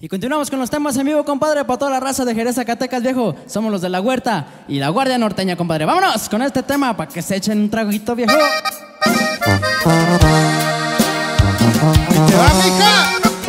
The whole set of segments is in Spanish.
Y continuamos con los temas en vivo, compadre, para toda la raza de Jerez, Zacatecas, viejo. Somos los de La Huerta y La Guardia Norteña, compadre. Vámonos con este tema para que se echen un traguito, viejo. ¡Te va, mija!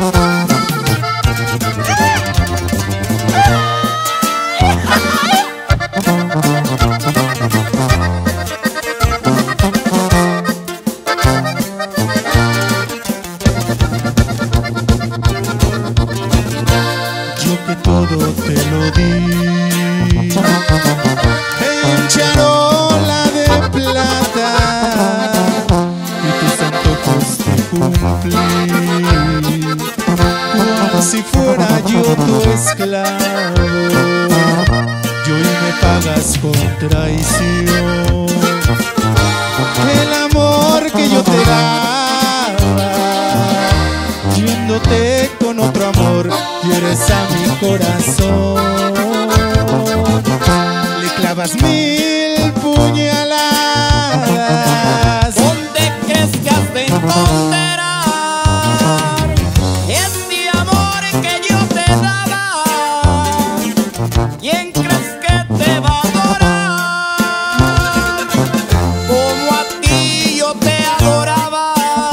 Que todo te lo di en charola de plata y tus antojos te cumplí como si fuera yo tu esclavo, y hoy me pagas con traición el amor que yo te daba, yéndote con otro amor. Quieres a mi corazón, le clavas 1000 puñaladas. ¿Dónde crees que has de encontrar este amor que yo te daba? ¿Quién crees que te va a adorar como a ti yo te adoraba?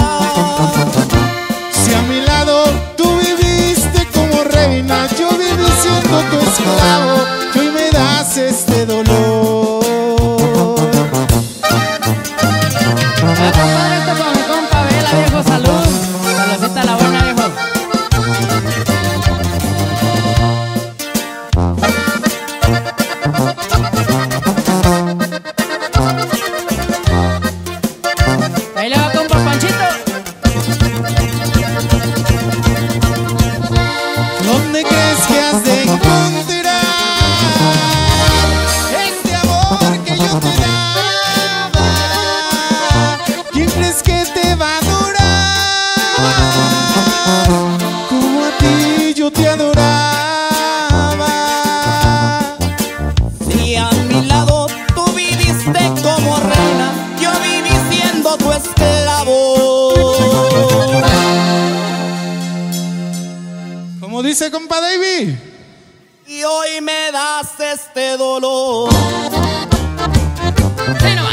Si a mi lado tú viviste como reina, yo viví siendo tu esclavo, y hoy me das este dolor. Compadre, esto con mi compa Vela, viejo. Salud. Saludcita a la buena, viejo. Ahí le va, compa Panchito. ¿Dónde crees que has de encontrar este amor que yo te daba? ¿Quién crees que te va a adorar como a ti yo te adoraba? Si a mi lado tú viviste como reina, yo viví siendo tu esclavo. Como dice compa Davey, Y hoy me das este dolor. Sí, no